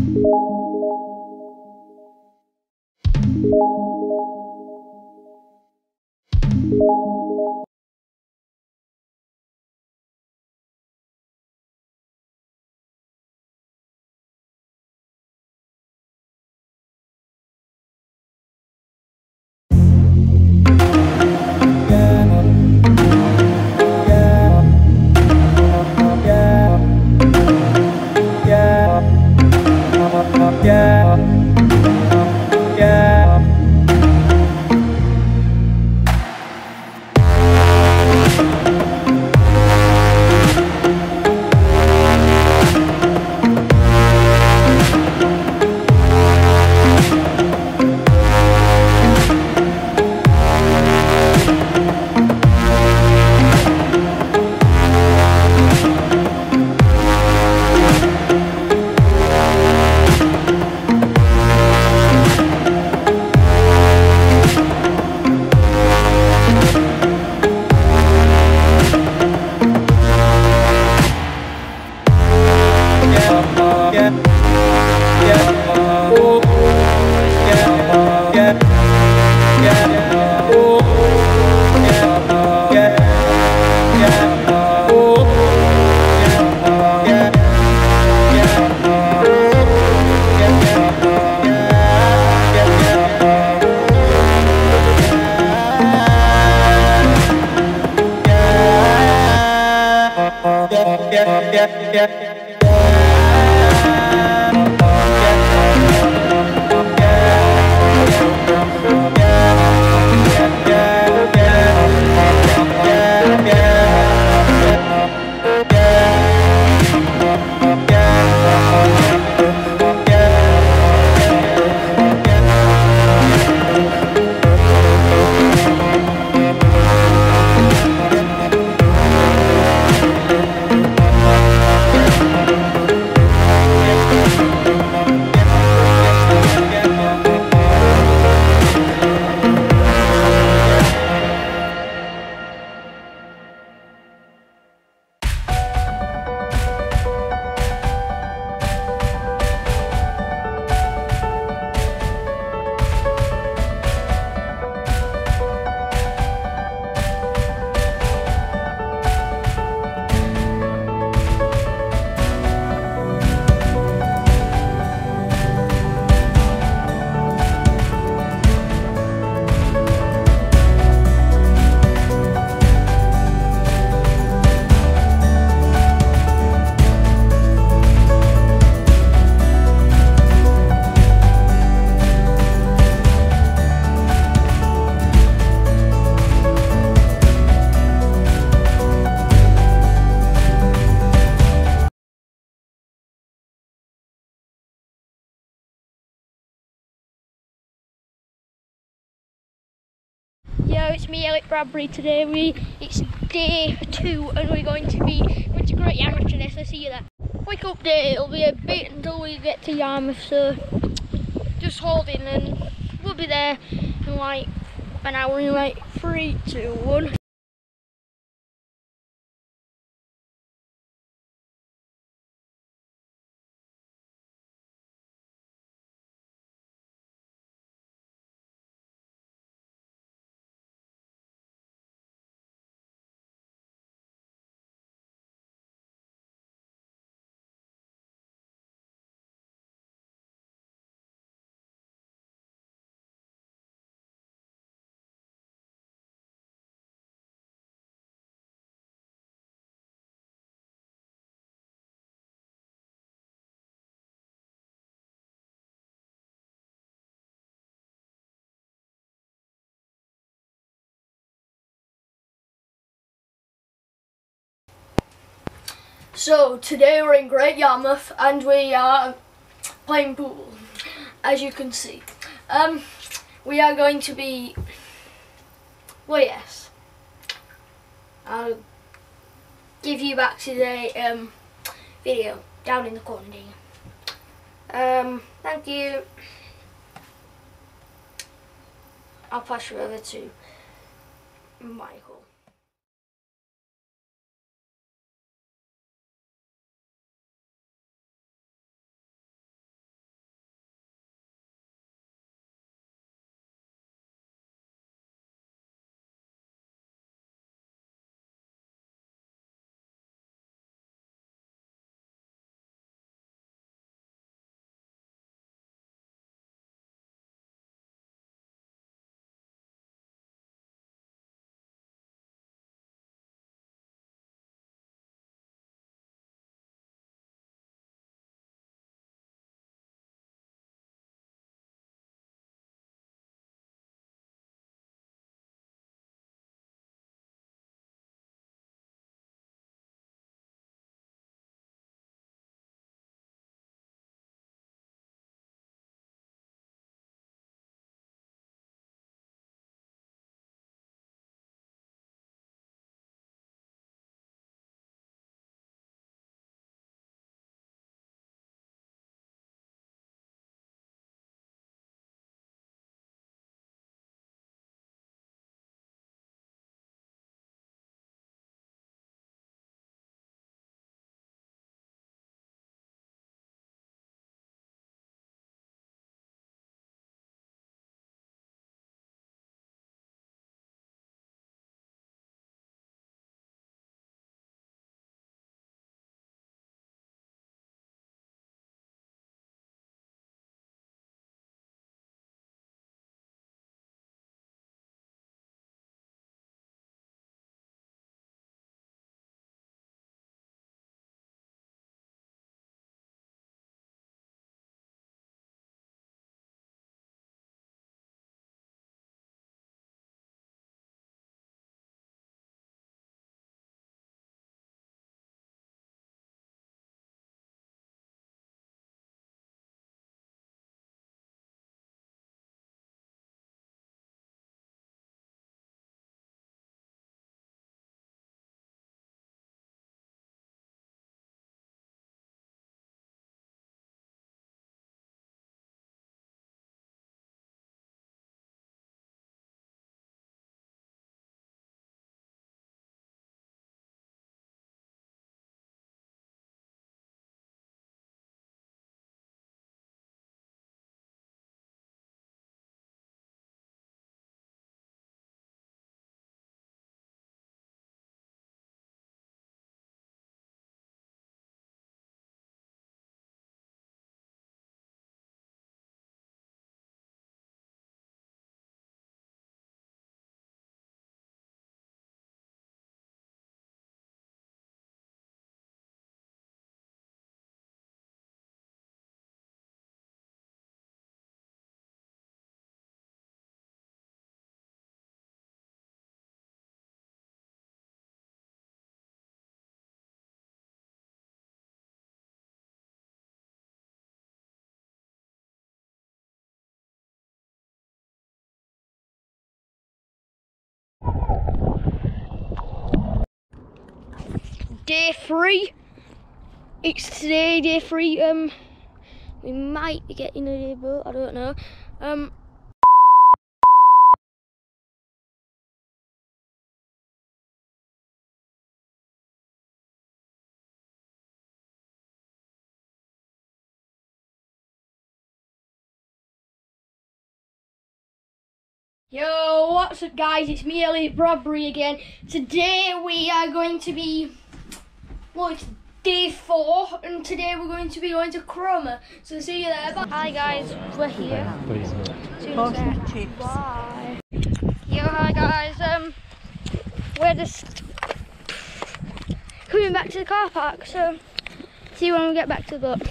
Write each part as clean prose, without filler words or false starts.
Yeah, it's me, Elliot Bradbury. Today it's day 2 and we're going to Great Yarmouth today, so see you there. Quick update, it'll be a bit until we get to Yarmouth, so just hold in and we'll be there in like an hour in like 3, 2, 1. So today we're in Great Yarmouth and we are playing pool, as you can see. We are going to be, well, yes, I'll give you back to the video down in the corner. Thank you. I'll pass you over to Michael. day 3. It's today, day 3. We might be getting a day boat, I don't know. Yo, what's up guys, it's me Elliot Bradbury again. Today we are going to be, well, it's day 4 and today we're going to be going to Cromer. So see you there. Bye. Hi guys, we're here. Bye. Yo, hi guys, we're just coming back to the car park, so see you when we get back to the boat.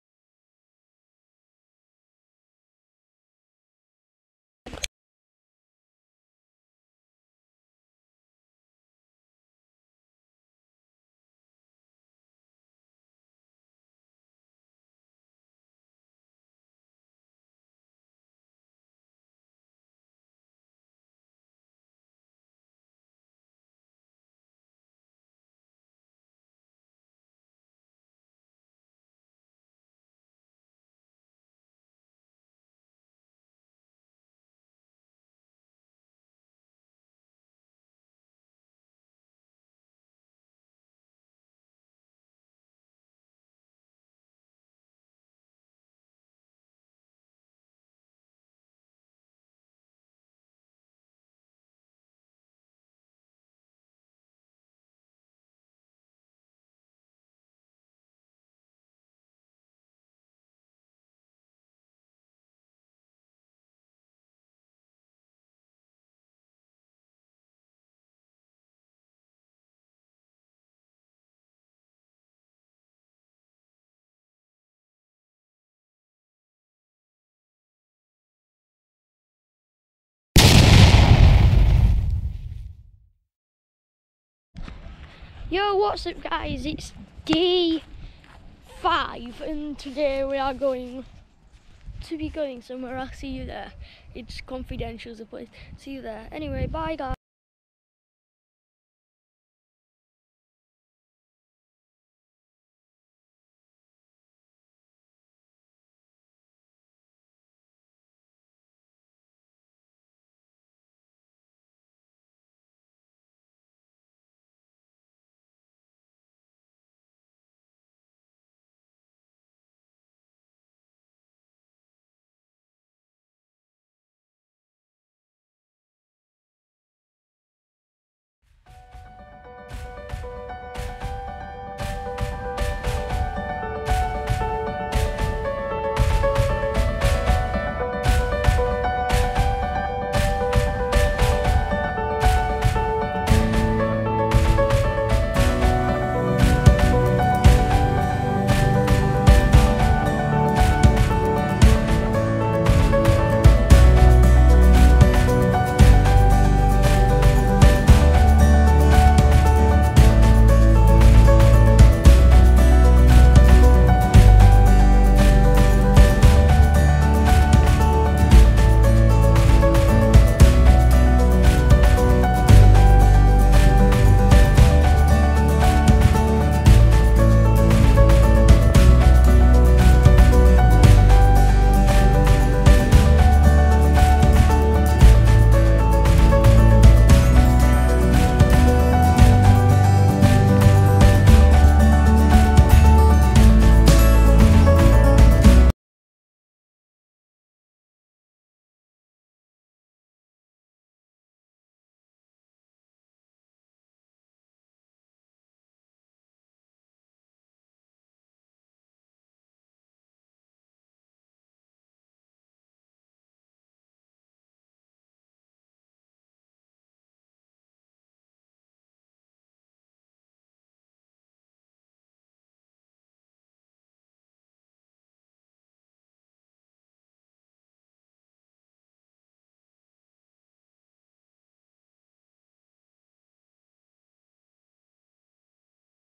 Yo, what's up guys, it's day 5 and today we are going to be going somewhere. I'll see you there. It's confidential, the place. See you there. Anyway, bye guys.